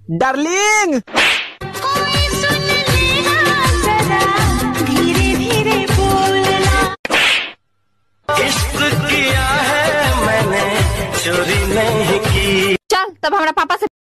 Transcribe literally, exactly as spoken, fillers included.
Darling कोई सुन लेना जरा, धीरे धीरे बोलना। इश्क किया है मैंने, चोरी नहीं की। चल तब हमारा पापा से